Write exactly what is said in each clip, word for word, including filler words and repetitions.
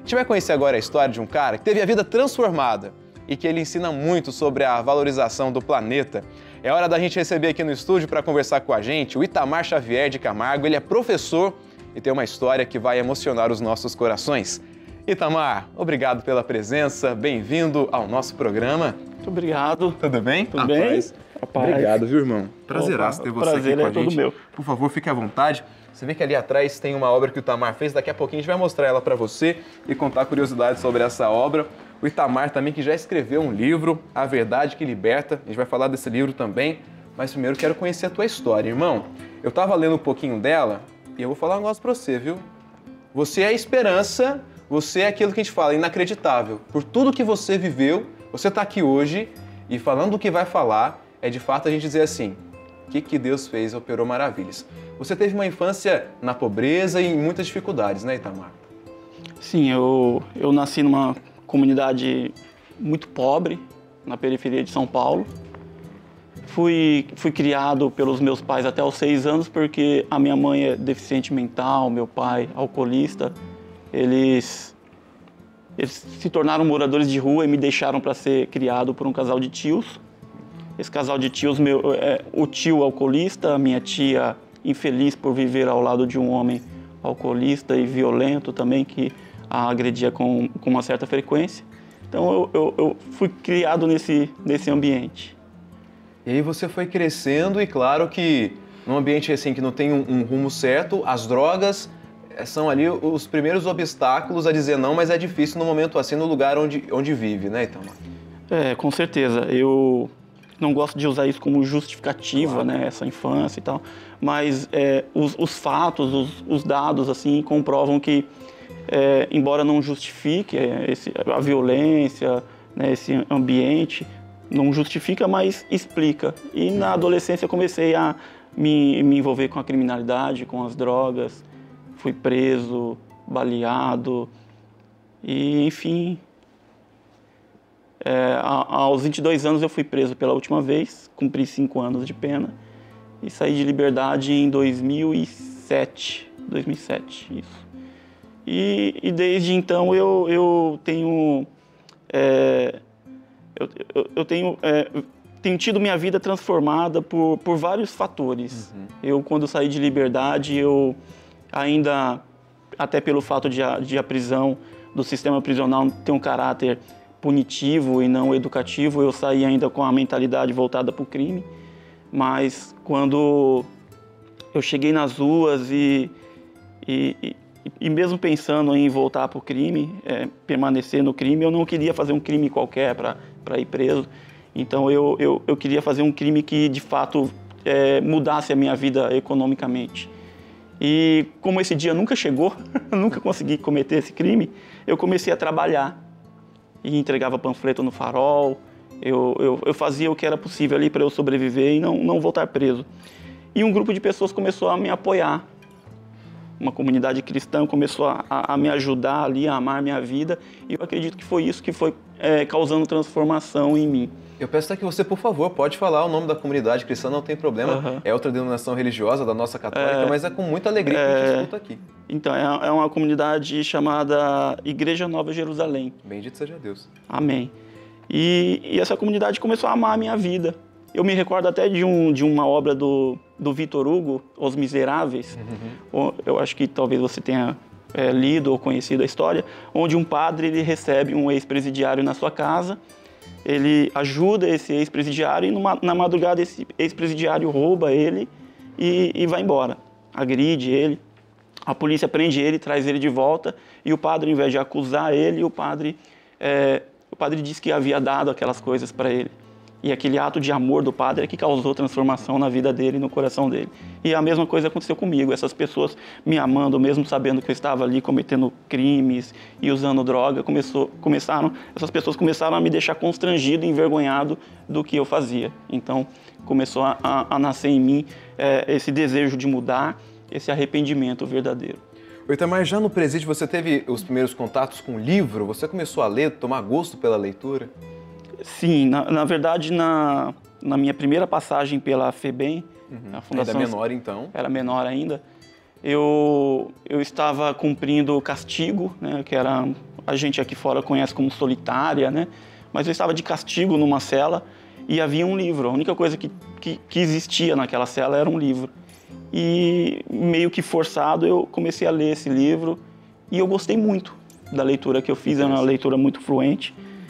gente vai conhecer agora a história de um cara que teve a vida transformada e que ele ensina muito sobre a valorização do planeta. É hora da gente receber aqui no estúdio para conversar com a gente o Itamar Xavier de Camargo. Ele é professor e tem uma história que vai emocionar os nossos corações. Itamar, obrigado pela presença, bem-vindo ao nosso programa. Muito obrigado. Tudo bem? Tudo bem? Rapaz, obrigado, viu, irmão? Prazeraço ter você prazer aqui com é a gente. todo meu. Por favor, fique à vontade. Você vê que ali atrás tem uma obra que o Itamar fez, daqui a pouquinho a gente vai mostrar ela para você e contar curiosidades sobre essa obra. O Itamar também, que já escreveu um livro, A Verdade que Liberta, a gente vai falar desse livro também, mas primeiro quero conhecer a tua história, irmão. Eu estava lendo um pouquinho dela e eu vou falar um negócio para você, viu? Você é a esperança, você é aquilo que a gente fala, inacreditável. Por tudo que você viveu, você está aqui hoje e falando o que vai falar, é de fato a gente dizer assim, o que, que Deus fez, operou maravilhas. Você teve uma infância na pobreza e em muitas dificuldades, né, Itamar? Sim, eu, eu nasci numa comunidade muito pobre, na periferia de São Paulo. Fui, fui criado pelos meus pais até os seis anos, porque a minha mãe é deficiente mental, meu pai alcoolista. Eles, eles se tornaram moradores de rua e me deixaram para ser criado por um casal de tios. Esse casal de tios, meu, é, o tio alcoolista, a minha tia infeliz por viver ao lado de um homem alcoolista e violento também, que a agredia com, com uma certa frequência. Então eu, eu, eu fui criado nesse, nesse ambiente. E aí você foi crescendo e claro que num ambiente assim que não tem um, um rumo certo, as drogas são ali os primeiros obstáculos a dizer não, mas é difícil no momento assim, no lugar onde, onde vive, né, Itamar? É, com certeza. Eu não gosto de usar isso como justificativa, claro, né, essa infância e tal, mas é, os, os fatos, os, os dados, assim, comprovam que, é, embora não justifique é, esse, a violência, né, esse ambiente, não justifica, mas explica. E na adolescência eu comecei a me, me envolver com a criminalidade, com as drogas, fui preso, baleado, e enfim... É, aos vinte e dois anos eu fui preso pela última vez, cumpri cinco anos de pena e saí de liberdade em dois mil e sete, dois mil e sete, isso. E, e desde então eu, eu tenho, é, eu, eu, eu tenho, é, tenho tido minha vida transformada por, por vários fatores. Uhum. Eu, quando saí de liberdade, eu ainda, até pelo fato de a, de a prisão do sistema prisional ter um caráter punitivo e não educativo, eu saí ainda com a mentalidade voltada para o crime, mas quando eu cheguei nas ruas e, e, e, e mesmo pensando em voltar para o crime, é, permanecer no crime, eu não queria fazer um crime qualquer para para ir preso, então eu, eu, eu queria fazer um crime que de fato é, mudasse a minha vida economicamente. E como esse dia nunca chegou, nunca consegui cometer esse crime, eu comecei a trabalhar. E entregava panfleto no farol, eu, eu, eu fazia o que era possível ali para eu sobreviver e não, não voltar preso. E um grupo de pessoas começou a me apoiar, uma comunidade cristã começou a, a, a me ajudar ali, a amar minha vida, e eu acredito que foi isso que foi é, causando transformação em mim. Eu peço até que você, por favor, pode falar o nome da comunidade cristã, não tem problema. Uhum. É outra denominação religiosa da nossa católica, é, mas é com muita alegria que é, a gente escuta aqui. Então, é, é uma comunidade chamada Igreja Nova Jerusalém. Bendito seja Deus. Amém. E, e essa comunidade começou a amar a minha vida. Eu me recordo até de, um, de uma obra do, do Victor Hugo, Os Miseráveis. Uhum. Eu acho que talvez você tenha é, lido ou conhecido a história, onde um padre ele recebe um ex-presidiário na sua casa. Ele ajuda esse ex-presidiário e numa, na madrugada esse ex-presidiário rouba ele e, e vai embora. Agride ele, a polícia prende ele, traz ele de volta e o padre, ao invés de acusar ele, o padre, é, o padre diz que havia dado aquelas coisas para ele. E aquele ato de amor do padre é que causou transformação na vida dele e no coração dele. E a mesma coisa aconteceu comigo. Essas pessoas me amando, mesmo sabendo que eu estava ali cometendo crimes e usando droga, começou, começaram, essas pessoas começaram a me deixar constrangido e envergonhado do que eu fazia. Então, começou a, a, a nascer em mim é, esse desejo de mudar, esse arrependimento verdadeiro. Itamar, já no presídio você teve os primeiros contatos com o livro? Você começou a ler, tomar gosto pela leitura? Sim, na, na verdade, na, na minha primeira passagem pela FEBEM, uhum. a Fundação... Ainda menor, então? Era menor ainda. eu, eu estava cumprindo castigo, né, que era, a gente aqui fora conhece como solitária, né, mas eu estava de castigo numa cela e havia um livro. A única coisa que, que, que existia naquela cela era um livro. E meio que forçado eu comecei a ler esse livro e eu gostei muito da leitura que eu fiz, era uma leitura muito fluente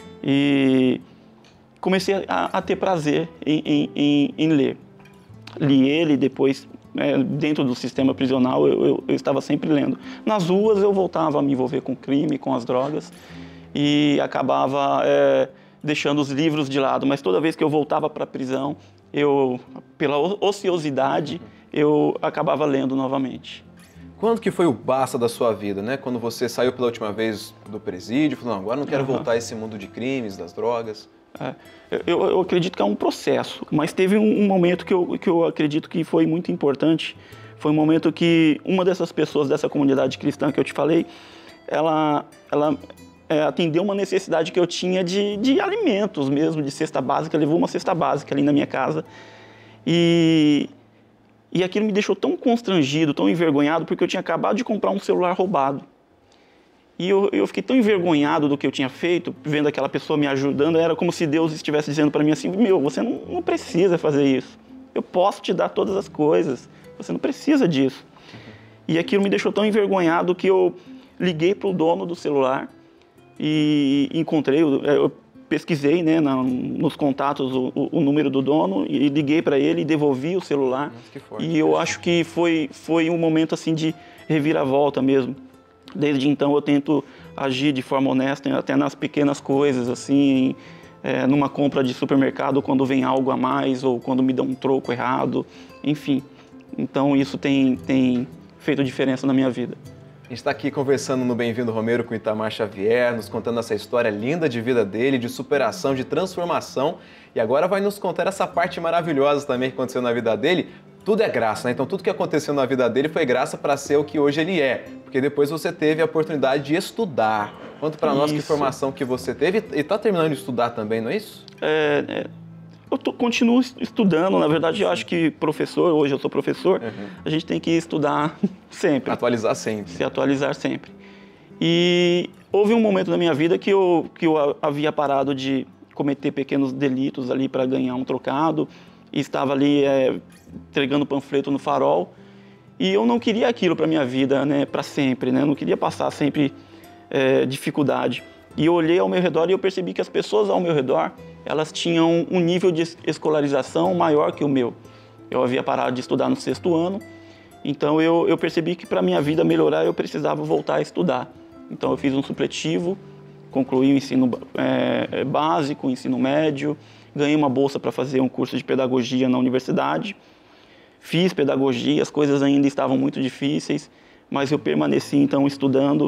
e comecei a, a ter prazer em, em, em, em ler. Li ele, depois, é, dentro do sistema prisional, eu, eu, eu estava sempre lendo. Nas ruas eu voltava a me envolver com crime, com as drogas e acabava é, deixando os livros de lado, mas toda vez que eu voltava para a prisão, eu, pela ociosidade, eu acabava lendo novamente. Quando que foi o basta da sua vida, né? Quando você saiu pela última vez do presídio, falou, não, agora não quero uhum. voltar a esse mundo de crimes, das drogas. É, eu, eu acredito que é um processo, mas teve um, um momento que eu, que eu acredito que foi muito importante. Foi um momento que uma dessas pessoas dessa comunidade cristã que eu te falei, ela, ela é, atendeu uma necessidade que eu tinha de, de alimentos mesmo, de cesta básica, levou uma cesta básica ali na minha casa. E... E aquilo me deixou tão constrangido, tão envergonhado, porque eu tinha acabado de comprar um celular roubado. E eu, eu fiquei tão envergonhado do que eu tinha feito, vendo aquela pessoa me ajudando, era como se Deus estivesse dizendo para mim assim, meu, você não, não precisa fazer isso. Eu posso te dar todas as coisas, você não precisa disso. E aquilo me deixou tão envergonhado que eu liguei para o dono do celular e encontrei, eu pesquisei, né, na, nos contatos o, o, o número do dono e liguei para ele e devolvi o celular. Nossa, que forte. E eu acho que foi, foi um momento assim de reviravolta mesmo. Desde então eu tento agir de forma honesta, até nas pequenas coisas, assim, é, numa compra de supermercado, quando vem algo a mais ou quando me dão um troco errado, enfim. Então isso tem, tem feito diferença na minha vida. A gente está aqui conversando no Bem-vindo Romero com Itamar Xavier, nos contando essa história linda de vida dele, de superação, de transformação. E agora vai nos contar essa parte maravilhosa também que aconteceu na vida dele. Tudo é graça, né? Então tudo que aconteceu na vida dele foi graça para ser o que hoje ele é. Porque depois você teve a oportunidade de estudar. Conta para nós que formação que você teve. E está terminando de estudar também, não é isso? É... é... Eu tô, continuo estudando, na verdade eu acho que professor, hoje eu sou professor, uhum. a gente tem que estudar sempre. Atualizar sempre. Se atualizar sempre. E houve um momento na minha vida que eu, que eu havia parado de cometer pequenos delitos ali para ganhar um trocado, e estava ali é, entregando panfleto no farol, e eu não queria aquilo para minha vida, né, para sempre, né, eu não queria passar sempre é, dificuldade. E eu olhei ao meu redor e eu percebi que as pessoas ao meu redor, elas tinham um nível de escolarização maior que o meu. Eu havia parado de estudar no sexto ano, então eu, eu percebi que para a minha vida melhorar eu precisava voltar a estudar. Então eu fiz um supletivo, concluí o ensino é, básico, o ensino médio, ganhei uma bolsa para fazer um curso de pedagogia na universidade, fiz pedagogia, as coisas ainda estavam muito difíceis, mas eu permaneci então estudando.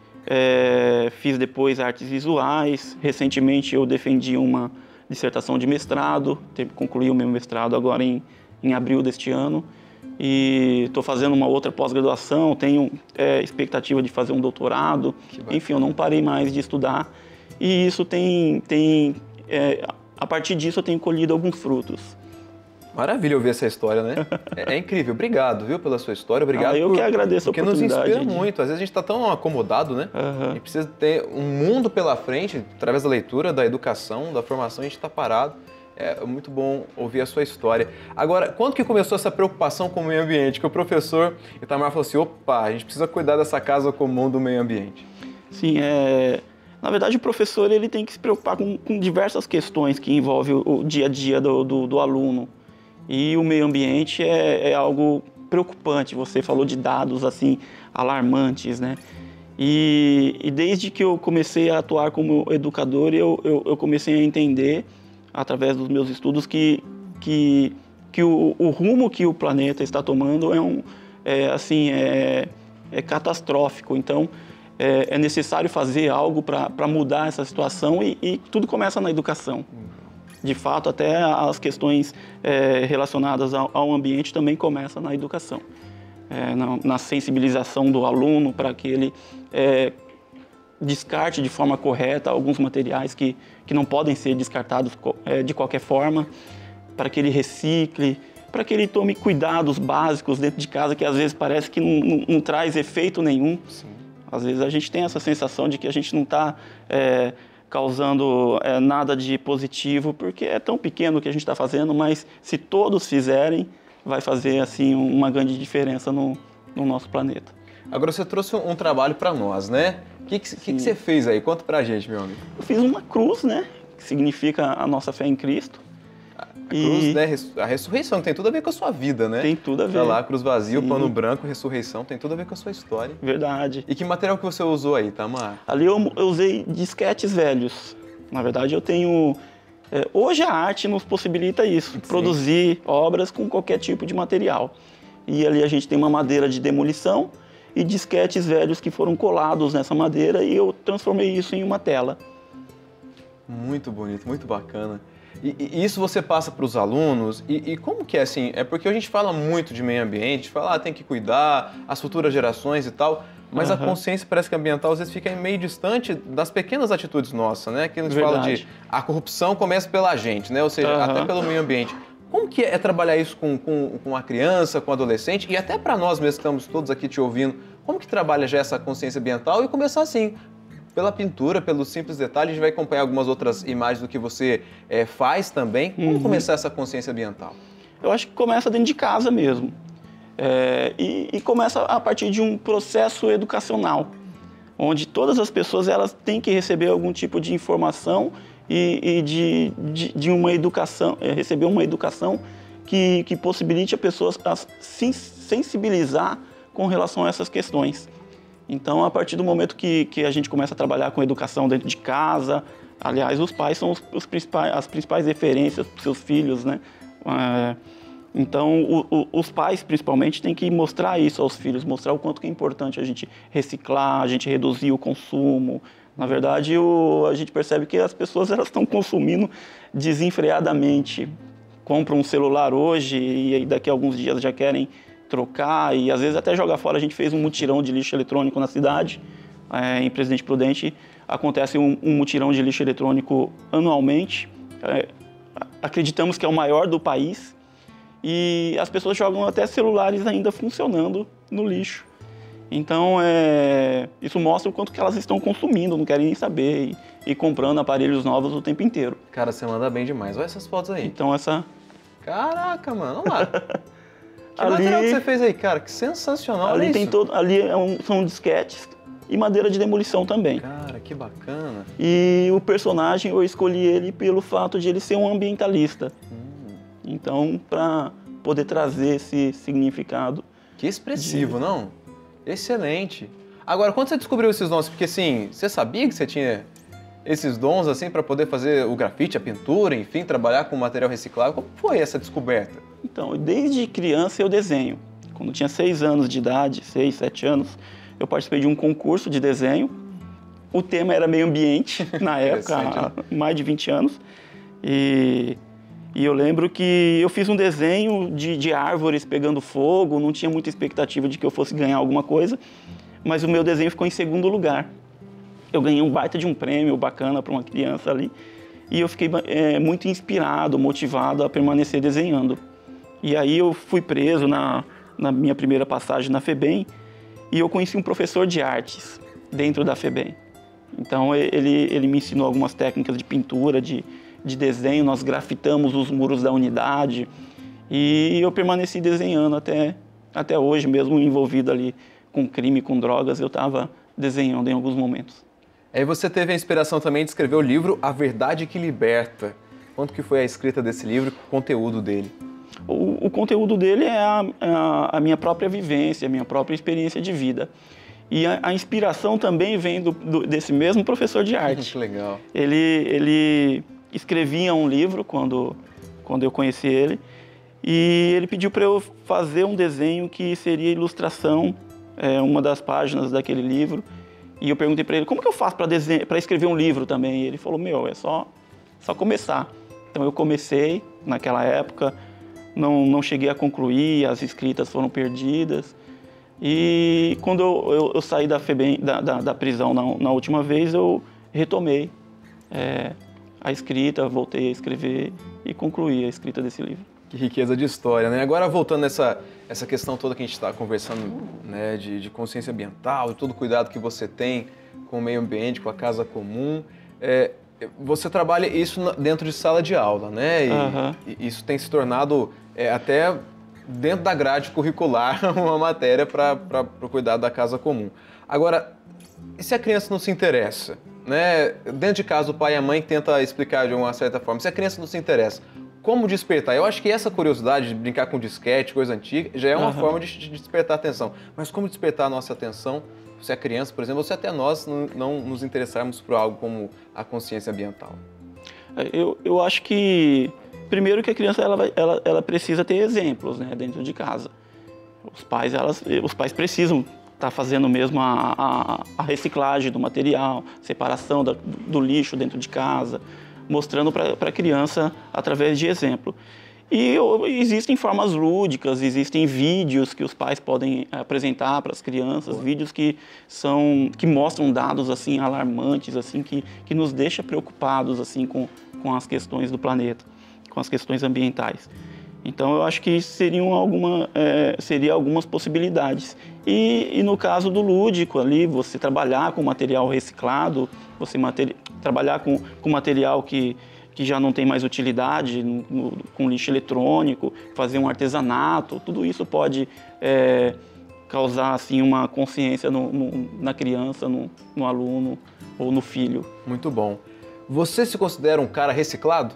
É, fiz depois artes visuais, recentemente eu defendi uma dissertação de mestrado, concluí o meu mestrado agora em, em abril deste ano e estou fazendo uma outra pós-graduação, tenho é, expectativa de fazer um doutorado, enfim, eu não parei mais de estudar e isso tem, tem é, a partir disso eu tenho colhido alguns frutos. Maravilha ouvir essa história, né? É, é incrível. Obrigado, viu, pela sua história. Obrigado ah, eu por, que agradeço a oportunidade. Porque nos inspira de... muito. Às vezes a gente está tão acomodado, né? Uhum. A gente precisa ter um mundo pela frente, através da leitura, da educação, da formação, a gente está parado. É muito bom ouvir a sua história. Agora, quando que começou essa preocupação com o meio ambiente? Que o professor Itamar falou assim, opa, a gente precisa cuidar dessa casa comum do meio ambiente. Sim, é... Na verdade, o professor ele tem que se preocupar com, com diversas questões que envolvem o, o dia a dia do, do, do aluno. E o meio ambiente é, é algo preocupante. Você falou de dados assim alarmantes, né? E, e desde que eu comecei a atuar como educador, eu, eu, eu comecei a entender, através dos meus estudos, que, que, que o, o rumo que o planeta está tomando é, um, é, assim, é, é catastrófico. Então, é, é necessário fazer algo para mudar essa situação e, e tudo começa na educação. De fato, até as questões é, relacionadas ao, ao ambiente também começam na educação. É, na, na sensibilização do aluno para que ele é, descarte de forma correta alguns materiais que, que não podem ser descartados é, de qualquer forma, para que ele recicle, para que ele tome cuidados básicos dentro de casa, que às vezes parece que não, não, não traz efeito nenhum. Sim. Às vezes a gente tem essa sensação de que a gente não está é, causando é, nada de positivo, porque é tão pequeno o que a gente está fazendo, mas se todos fizerem, vai fazer assim uma grande diferença no, no nosso planeta. Agora você trouxe um, um trabalho para nós, né? O que, que, que, que você fez aí? Conta pra gente, meu amigo. Eu fiz uma cruz, né? Que significa a nossa fé em Cristo. A cruz, e... né? A ressurreição tem tudo a ver com a sua vida, né? Tem tudo a ver. Tá lá, cruz vazia, pano branco, ressurreição, tem tudo a ver com a sua história. Verdade. E que material que você usou aí, Itamar? Ali eu, eu usei disquetes velhos. Na verdade, eu tenho... É, hoje a arte nos possibilita isso, Sim. produzir obras com qualquer tipo de material. E ali a gente tem uma madeira de demolição e disquetes velhos que foram colados nessa madeira e eu transformei isso em uma tela. Muito bonito, muito bacana. E, e isso você passa para os alunos? E, e como que é assim? É porque a gente fala muito de meio ambiente, fala, ah, tem que cuidar, as futuras gerações e tal, mas uhum. a consciência parece que ambiental às vezes fica meio distante das pequenas atitudes nossas, né? Que a gente Verdade. fala de a corrupção começa pela gente, né? Ou seja, uhum. até pelo meio ambiente. Como que é trabalhar isso com, com, com a criança, com o adolescente e até para nós mesmos que estamos todos aqui te ouvindo? Como que trabalha já essa consciência ambiental e começar assim? Pela pintura, pelos simples detalhes, a gente vai acompanhar algumas outras imagens do que você é, faz também. Como uhum. começar essa consciência ambiental? Eu acho que começa dentro de casa mesmo. É, e, e começa a partir de um processo educacional, onde todas as pessoas elas têm que receber algum tipo de informação e, e de, de, de uma educação, é, receber uma educação que, que possibilite a pessoa a se sensibilizar com relação a essas questões. Então, a partir do momento que, que a gente começa a trabalhar com educação dentro de casa, aliás, os pais são os, os principais, as principais referências para os seus filhos, né? É, então, o, o, os pais, principalmente, têm que mostrar isso aos filhos, mostrar o quanto que é importante a gente reciclar, a gente reduzir o consumo. Na verdade, o, a gente percebe que as pessoas elas estão consumindo desenfreadamente. Compram um celular hoje e aí daqui a alguns dias já querem trocar e às vezes até jogar fora. A gente fez um mutirão de lixo eletrônico na cidade, é, em Presidente Prudente. Acontece um, um mutirão de lixo eletrônico anualmente. É, acreditamos que é o maior do país. E as pessoas jogam até celulares ainda funcionando no lixo. Então, é, isso mostra o quanto que elas estão consumindo, não querem nem saber, e, e comprando aparelhos novos o tempo inteiro. Cara, você manda bem demais. Olha essas fotos aí. Então, essa... Caraca, mano, olha lá. Que ali, material que você fez aí, cara? Que sensacional, ali é tem isso? Todo, ali é um, são disquetes e madeira de demolição também. Cara, que bacana. E o personagem, eu escolhi ele pelo fato de ele ser um ambientalista. Hum. Então, para poder trazer esse significado. Que expressivo, de... não? Excelente. Agora, quando você descobriu esses dons? Porque, assim, você sabia que você tinha esses dons, assim, para poder fazer o grafite, a pintura, enfim, trabalhar com material reciclável? Como foi essa descoberta? Então, desde criança eu desenho. Quando eu tinha seis anos de idade, seis, sete anos, eu participei de um concurso de desenho. O tema era meio ambiente, na época, há mais de vinte anos. E, e eu lembro que eu fiz um desenho de, de árvores pegando fogo, não tinha muita expectativa de que eu fosse ganhar alguma coisa, mas o meu desenho ficou em segundo lugar. Eu ganhei um baita de um prêmio bacana para uma criança ali. E eu fiquei é, muito inspirado, motivado a permanecer desenhando. E aí eu fui preso na, na minha primeira passagem na FEBEM e eu conheci um professor de artes dentro da FEBEM. Então ele, ele me ensinou algumas técnicas de pintura, de, de desenho, nós grafitamos os muros da unidade e eu permaneci desenhando até, até hoje, mesmo envolvido ali com crime, com drogas, eu estava desenhando em alguns momentos. Aí você teve a inspiração também de escrever o livro A Verdade que Liberta. Quanto que foi a escrita desse livro, o conteúdo dele? O, o conteúdo dele é a, a, a minha própria vivência, a minha própria experiência de vida. E a, a inspiração também vem do, do, desse mesmo professor de arte. Que legal. Ele, ele escrevia um livro quando, quando eu conheci ele, e ele pediu para eu fazer um desenho que seria ilustração, é, uma das páginas daquele livro. E eu perguntei para ele, como que eu faço para escrever um livro também? E ele falou, meu, é só, só começar. Então eu comecei naquela época, não, não cheguei a concluir, as escritas foram perdidas. E quando eu, eu, eu saí da, FEBEM, da, da, da prisão na, na última vez, eu retomei é, a escrita, voltei a escrever e concluí a escrita desse livro. Que riqueza de história, né? Agora, voltando nessa essa questão toda que a gente está conversando, né, de, de consciência ambiental, de todo o cuidado que você tem com o meio ambiente, com a casa comum, é, você trabalha isso dentro de sala de aula, né? E, Uhum. e isso tem se tornado é, até dentro da grade curricular uma matéria para o cuidado da casa comum. Agora, e se a criança não se interessa? Né? Dentro de casa, o pai e a mãe tentam explicar de uma certa forma. Se a criança não se interessa, como despertar? Eu acho que essa curiosidade de brincar com disquete, coisa antiga, já é uma uhum. forma de, de despertar a atenção. Mas como despertar a nossa atenção se a criança, por exemplo, ou se até nós não, não nos interessarmos por algo como a consciência ambiental? Eu, eu acho que, primeiro que a criança ela, vai, ela, ela precisa ter exemplos, né, dentro de casa. Os pais, elas, os pais precisam estar fazendo mesmo a, a, a reciclagem do material, separação da, do lixo dentro de casa, mostrando para a criança através de exemplo. E existem formas lúdicas, existem vídeos que os pais podem apresentar para as crianças, Boa. vídeos que são que mostram dados assim alarmantes, assim que que nos deixa preocupados assim com com as questões do planeta, com as questões ambientais. Então eu acho que seriam alguma é, seria algumas possibilidades. E, e no caso do lúdico ali, você trabalhar com material reciclado, você materi trabalhar com com material que que já não tem mais utilidade, no, no, com lixo eletrônico, fazer um artesanato, tudo isso pode é, causar assim, uma consciência no, no, na criança, no, no aluno ou no filho. Muito bom. Você se considera um cara reciclado?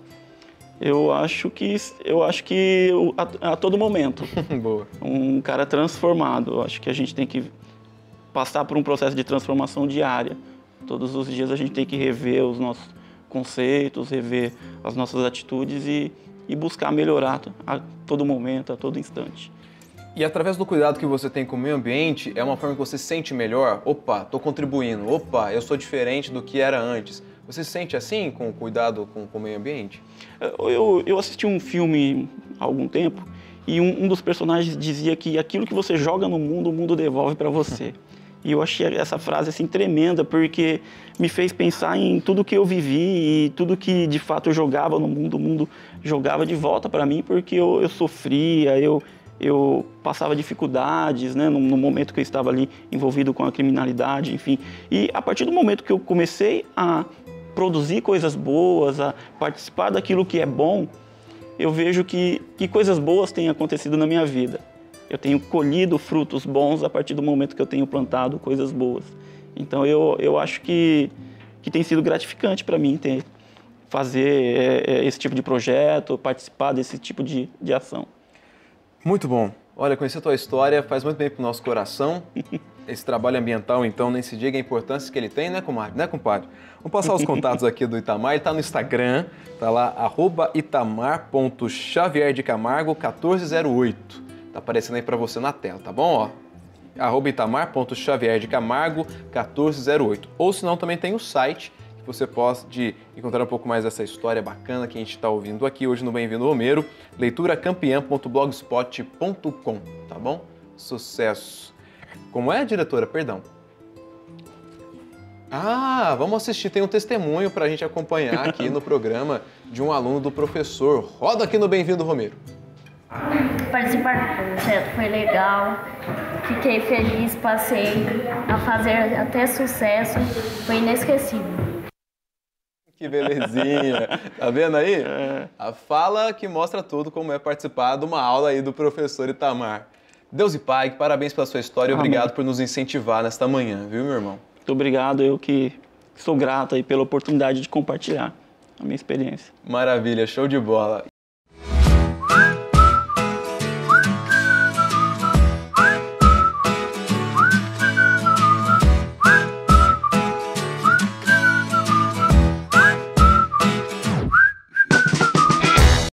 Eu acho que, eu acho que a, a todo momento. Boa. Um cara transformado. Eu acho que a gente tem que passar por um processo de transformação diária. Todos os dias a gente tem que rever os nossos conceitos, rever as nossas atitudes e, e buscar melhorar a todo momento, a todo instante. E através do cuidado que você tem com o meio ambiente, é uma forma que você se sente melhor? Opa, estou contribuindo. Opa, eu sou diferente do que era antes. Você se sente assim com o cuidado com, com o meio ambiente? Eu, eu assisti um filme há algum tempo e um, um dos personagens dizia que aquilo que você joga no mundo, o mundo devolve para você. E eu achei essa frase assim tremenda, porque me fez pensar em tudo que eu vivi e tudo que de fato eu jogava no mundo, o mundo jogava de volta para mim, porque eu, eu sofria, eu, eu passava dificuldades, né, no, no momento que eu estava ali envolvido com a criminalidade, enfim. E a partir do momento que eu comecei a produzir coisas boas, a participar daquilo que é bom, eu vejo que, que coisas boas têm acontecido na minha vida. Eu tenho colhido frutos bons a partir do momento que eu tenho plantado coisas boas. Então, eu, eu acho que, que tem sido gratificante para mim ter, fazer é, esse tipo de projeto, participar desse tipo de, de ação. Muito bom. Olha, conhecer a tua história faz muito bem para o nosso coração. Esse trabalho ambiental, então, nem se diga a importância que ele tem, né, comadre? Né, compadre? Vamos passar os contatos aqui do Itamar. Ele está no Instagram, está lá, arroba itamar ponto xavier de camargo um quatro zero oito. Tá aparecendo aí para você na tela, tá bom? Ó, arroba itamar ponto xavier de camargo um quatro zero oito. Ou senão também tem o site que você pode encontrar um pouco mais dessa história bacana que a gente está ouvindo aqui hoje no Bem-vindo Romero, leitura campeã ponto blogspot ponto com, tá bom? Sucesso! Como é, diretora? Perdão. Ah, vamos assistir, tem um testemunho para a gente acompanhar aqui no programa de um aluno do professor. Roda aqui no Bem-vindo Romero. Participar do projeto foi legal, fiquei feliz, passei a fazer até sucesso, foi inesquecível. Que belezinha! Tá vendo aí? É. A fala que mostra tudo como é participar de uma aula aí do professor Itamar. Deus e Pai, parabéns pela sua história e obrigado por nos incentivar nesta manhã, viu, meu irmão? Muito obrigado, eu que sou grato aí pela oportunidade de compartilhar a minha experiência. Maravilha, show de bola!